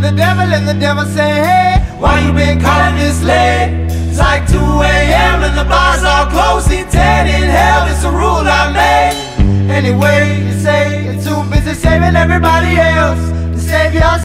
the devil, and the devil say, hey, why you been calling this late? It's like 2 a.m. and the bars all closed. See 10 in hell, it's a rule I made. Anyway, you say you're too busy saving everybody else to save yourself.